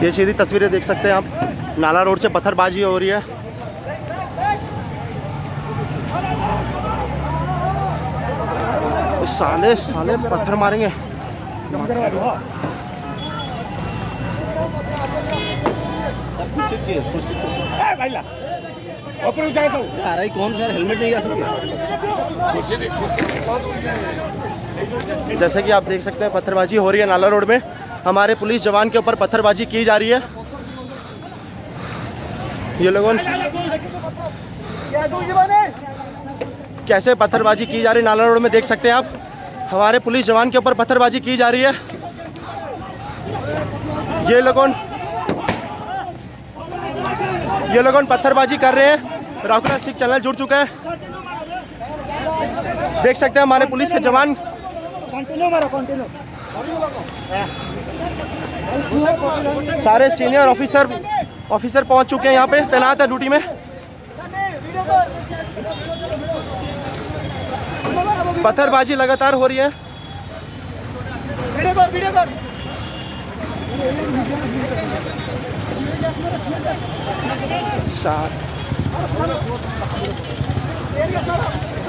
ये सीधी तस्वीरें देख सकते हैं आप, नाला रोड से पत्थरबाजी हो रही है। साले साले पत्थर मारेंगे। कौन सर हेलमेट नहीं आ सकते। जैसे कि आप देख सकते हैं पत्थरबाजी हो रही है नाला रोड में। हमारे पुलिस जवान के ऊपर पत्थरबाजी की जा रही है। ये लोगों कैसे पत्थरबाजी की जा रही है नाला रोड में देख सकते हैं आप। हमारे पुलिस जवान के ऊपर पत्थरबाजी की जा रही है। ये लोगों पत्थरबाजी कर रहे हैं। राउकला सिख चैनल जुड़ चुका है, देख सकते हैं हमारे पुलिस के जवान। सारे सीनियर ऑफिसर पहुंच चुके हैं, यहाँ पे तैनात है ड्यूटी में। पत्थरबाजी लगातार हो रही है। साथ